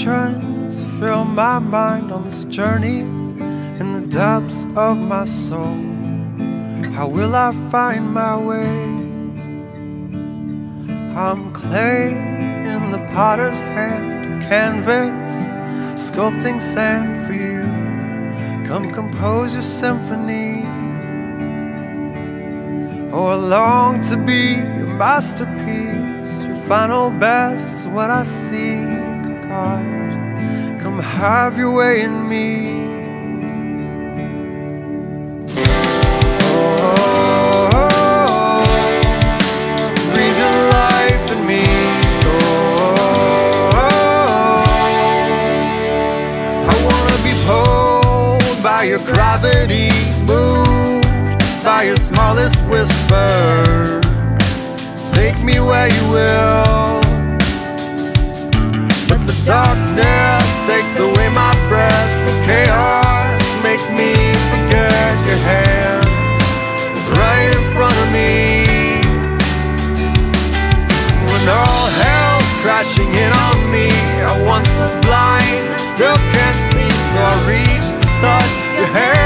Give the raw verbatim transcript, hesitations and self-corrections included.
questions fill my mind on this journey in the depths of my soul. How will I find my way? I'm clay in the potter's hand, a canvas, sculpting sand for you. Come compose your symphony. Oh, I long to be your masterpiece. Your final best is what I seek, God. Come have your way in me. Your gravity, moved by your smallest whisper. Take me where you will, but the darkness takes away my breath. The chaos makes me forget your hand is right in front of me. When all hell's crashing in on me, I once was blind, still can't see, so I reach to touch your hair.